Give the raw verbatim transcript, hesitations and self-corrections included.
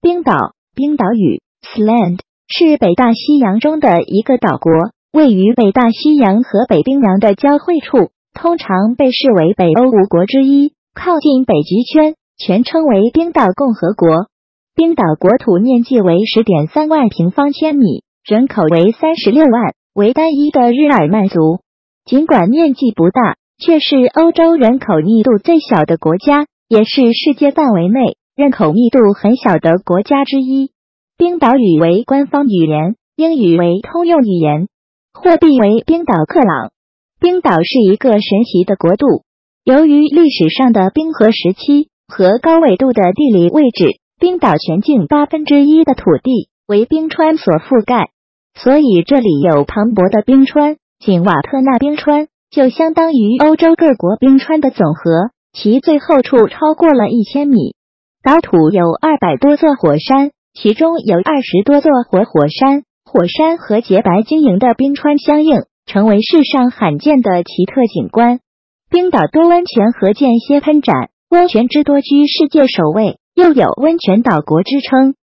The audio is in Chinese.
冰岛，冰岛语 Sland 是北大西洋中的一个岛国，位于北大西洋和北冰洋的交汇处，通常被视为北欧五国之一，靠近北极圈，全称为冰岛共和国。冰岛国土面积为 十点三万平方千米，人口为三十六万，为单一的日耳曼族。尽管面积不大，却是欧洲人口密度最小的国家，也是世界范围内人口密度很小的国家之一。冰岛语为官方语言，英语为通用语言，货币为冰岛克朗。冰岛是一个神奇的国度，由于历史上的冰河时期和高纬度的地理位置，冰岛全境八分之一的土地为冰川所覆盖，所以这里有磅礴的冰川。仅瓦特纳冰川就相当于欧洲各国冰川的总和，其最后处超过了一千米。岛土有二百多座火山，其中有二十多座活火山，火山和洁白晶莹的冰川相映，成为世上罕见的奇特景观。冰岛多温泉和间歇喷展，温泉之多居世界首位，又有温泉岛国之称。